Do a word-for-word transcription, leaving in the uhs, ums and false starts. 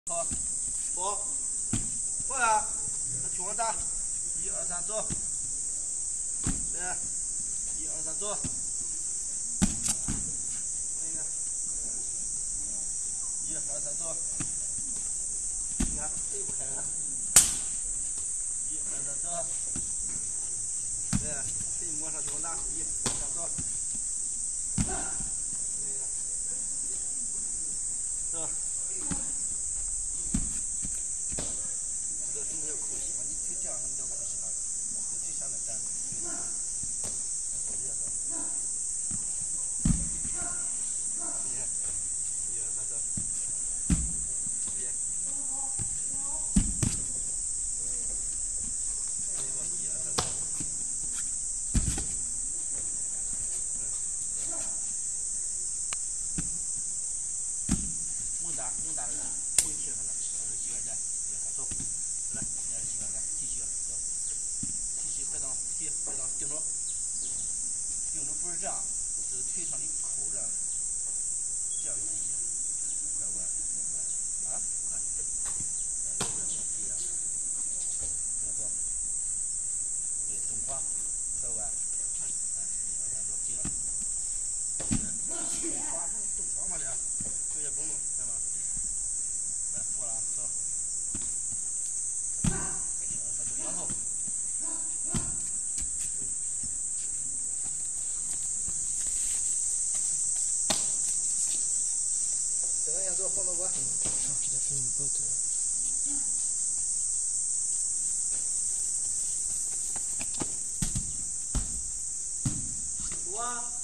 好，跑，过来，那去往打，一二三走，对，一二三走，那个，一二三走，你看飞不开了，一二三走，对，飞摸上去往打，一二三走，那个，走。 什么叫口气嘛？你腿这样什么叫口气嘛？口气向那站，好厉害！一、一、二、三、走，一、一、一、二、三、走，猛打猛打的人，会贴上的，我是膝盖带，一、二、三、走。 来，你来膝盖来，提膝，走，提膝，别动，提，别动，顶住，顶住不是这样，是腿上你扣着，这样提膝，快不快？啊，快，来，这边好提呀，别走，对，动滑，快不快？来，一二三，走，提了，动滑，动滑嘛这，腿也绷住，看吗？来，过来，走。 往后，这个要做黄豆瓜。上去的分不走。哇！